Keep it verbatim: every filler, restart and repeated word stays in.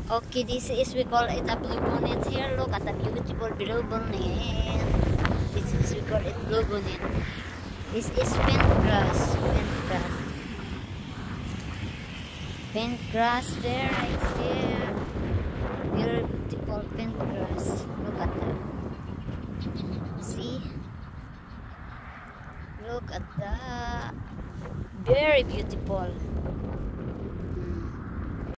Okay, this is, we call it a blue bonnet here. Look at the beautiful blue bonnet. This is, we call it blue bonnet. This is pent grass. Pent grass. Pent grass there, right there. Very beautiful pent grass. Look at that. See? Look at that. Very beautiful.